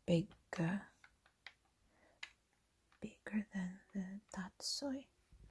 big, bigger than the tatsoi.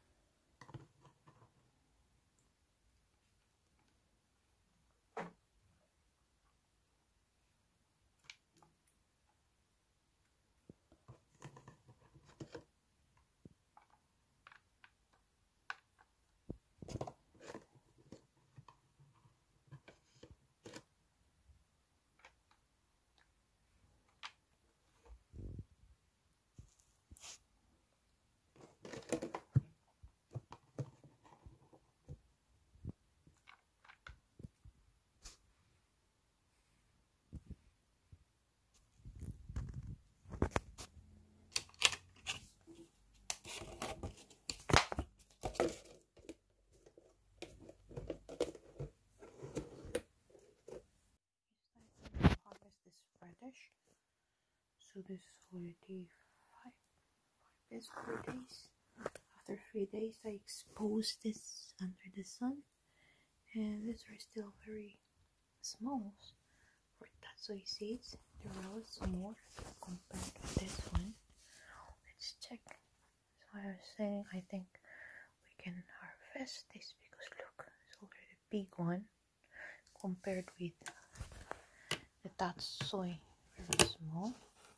Harvest this radish. So this is already 5 days, 4 days. After 3 days, I exposed this under the sun, and these are still very small for tatsoi seeds. They're really small compared to this one. Let's check. So I was saying, I think we can harvest this because look, it's already a big one compared with the tatsoi, very small.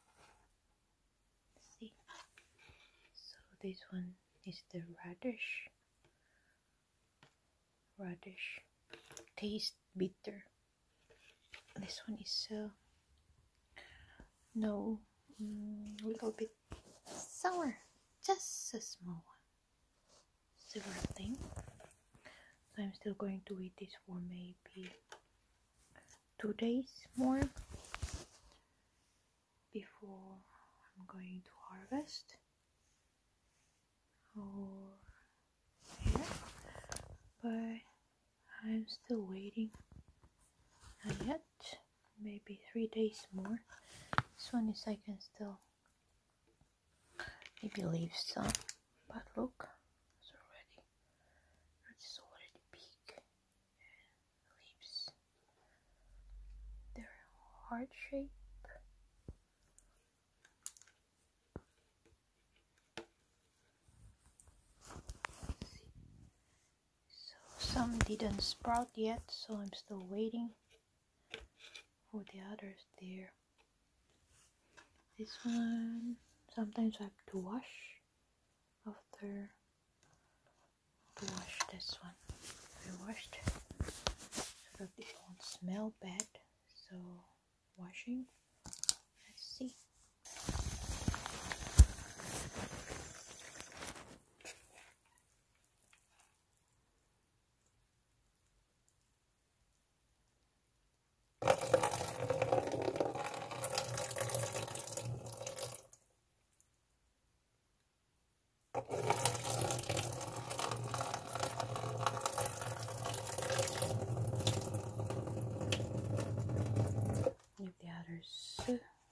See, so this one is the radish. Taste bitter. This one is no, a little bit sour, just a small one. Similar thing. So I'm still going to eat this for maybe 2 days more before I'm going to harvest. Or yeah, but I'm still waiting. Not yet. Maybe 3 days more. This one is I can still maybe leave some, but look, it's already big. Leaves. They're heart shape. Some didn't sprout yet, so I'm still waiting for the others there. This one, sometimes I have to wash after to wash this one. I washed so that it won't smell bad. So washing. Let's see. So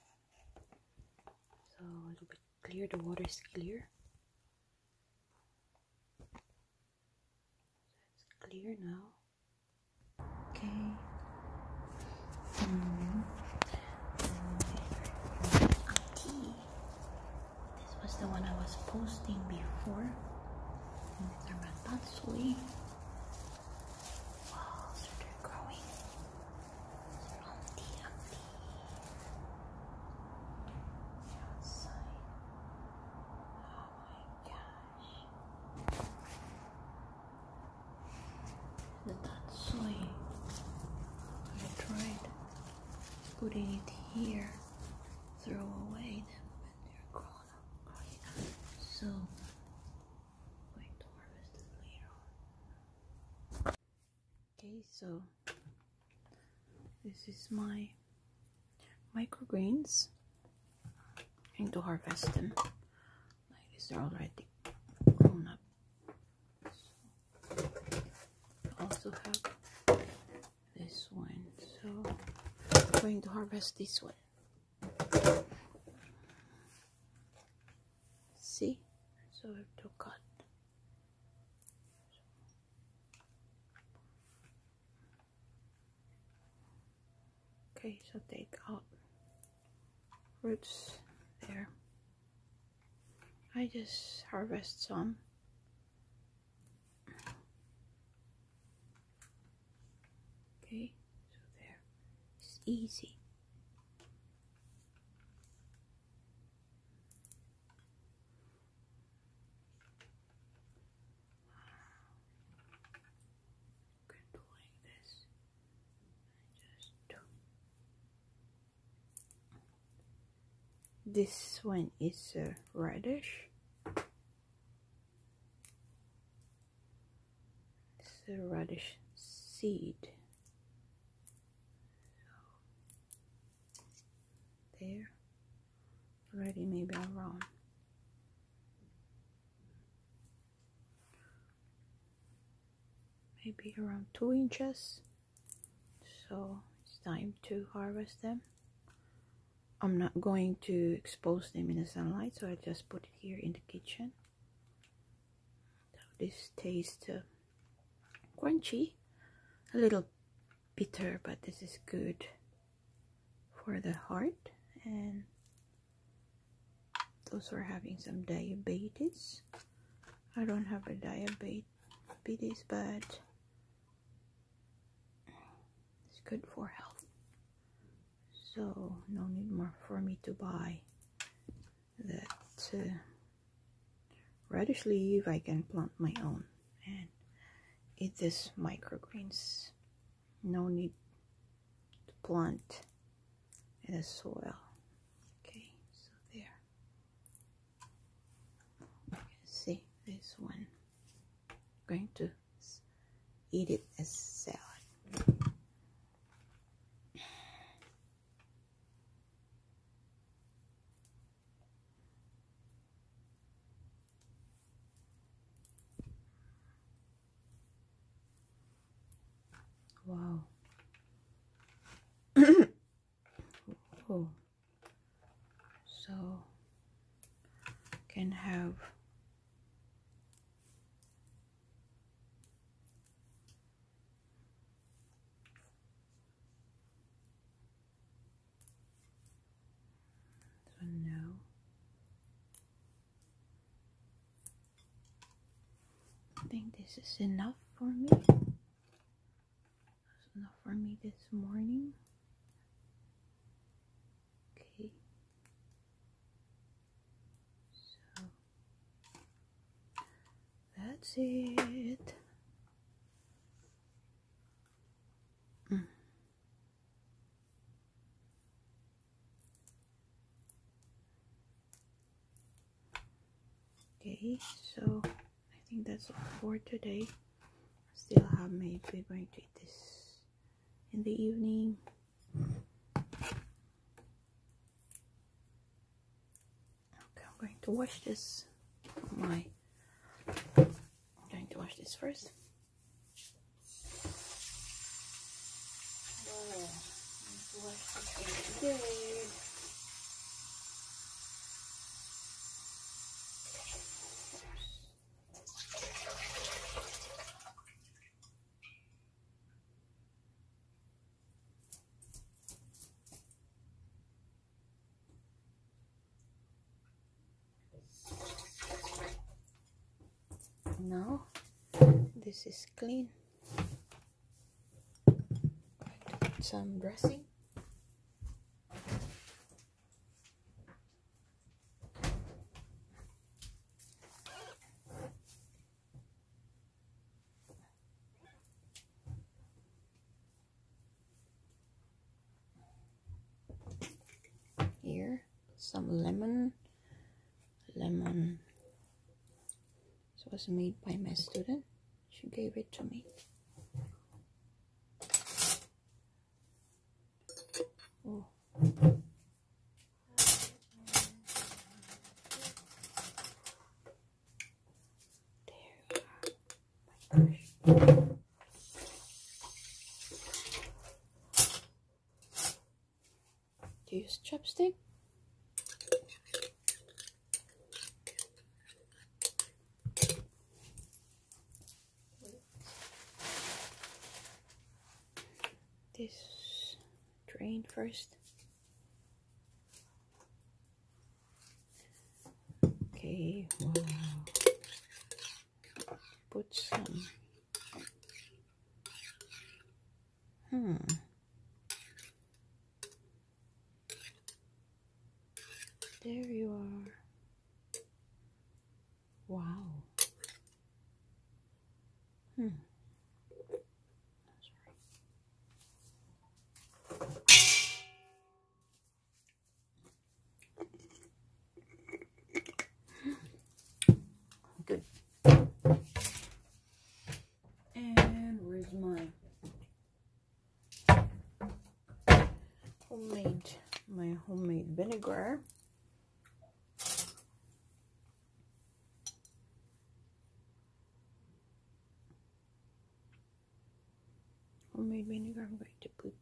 it'll be clear, the water is clear. So it's clear now. Okay. This was the one I was posting before. And these are my tatsoi. Wow, so they're growing. The tatsoi, I tried putting it here, throw away them when they're grown up. So I'm going to harvest it later on. Okay, so this is my microgreens. I'm going to harvest them. Like this, they're already grown up. I also have this one, so I'm going to harvest this one. See, so I have to cut. Okay, so take out roots there. I just harvest some. Okay, so there. It's easy. This one is a radish. It's a radish seed. So there, already maybe around maybe around 2 inches. So it's time to harvest them. I'm not going to expose them in the sunlight, so I just put it here in the kitchen. So this tastes crunchy, a little bitter, but this is good for the heart. And those who are having some diabetes, I don't have a diabetes, but it's good for health. So no need more for me to buy that radish leaf. I can plant my own and eat this microgreens. No need to plant in the soil. Okay, so there. You can see this one. I'm going to eat it as salad. Wow. Oh. So can have so now I think this is enough for me. Enough for me this morning. Okay, so that's it. Okay, so I think that's all for today. Still have maybe going to eat this in the evening. Okay, I'm going to wash this. I'm going to wash this first. Well, I'm going to wash this good. Now this is clean. I'm going to put some dressing. Here, some lemon. This was made by my student. She gave it to me. Oh. There we are. Do you use chopstick? This drain first. Okay, wow. Put some. There you are. Wow. Good. And where's my homemade vinegar? Homemade vinegar. I'm going to put.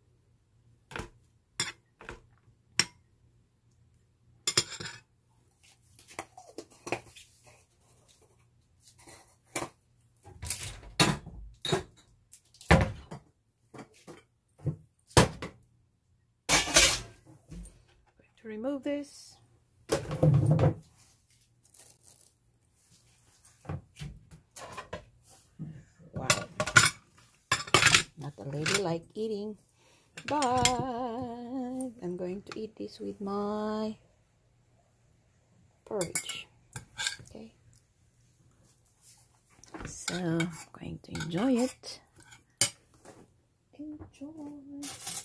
To remove this. Wow. Not a lady like eating, but I'm going to eat this with my porridge. Okay. So I'm going to enjoy it. Enjoy.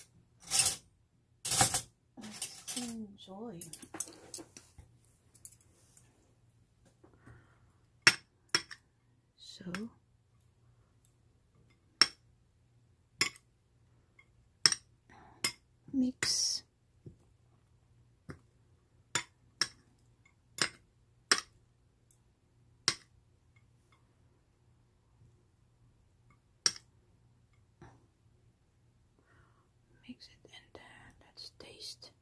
Let's enjoy. So mix. Mix it and let's taste.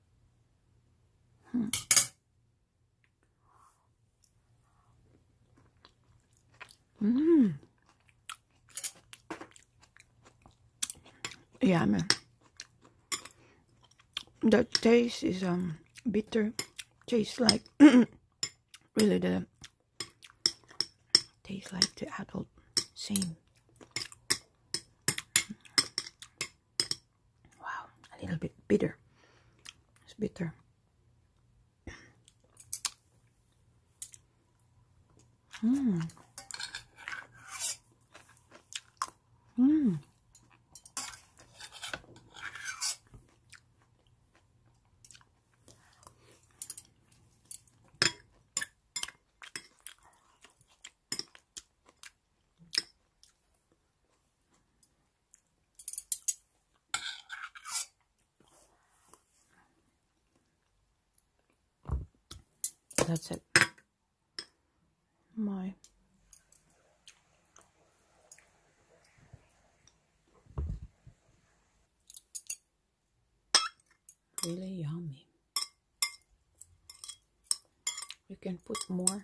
Yeah, man. The taste is bitter. Tastes like really the tastes like the adult same. Wow, a little bit bitter. It's bitter. That's it. My really yummy. You can put more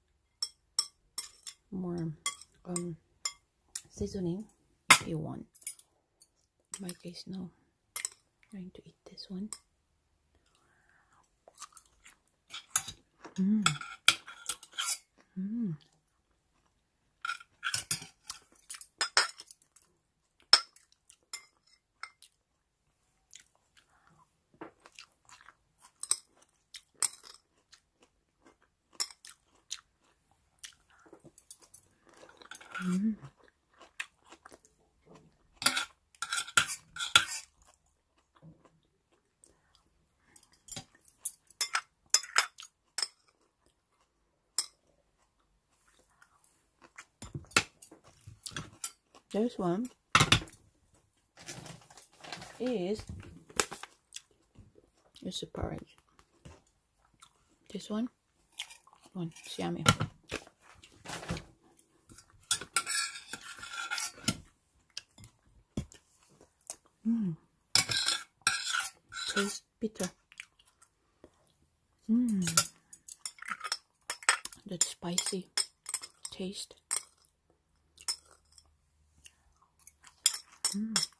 seasoning if you want. In my case, no. I'm going to eat this one. This one is a porridge. This one it's yummy. Tastes bitter. That spicy taste.